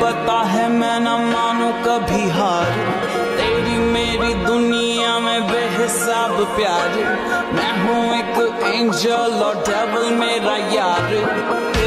पता है मैं न मानू कभी हार। तेरी मेरी दुनिया में बेहिसाब प्यार। मैं हूँ एक एंजल और डेविल मेरा यार।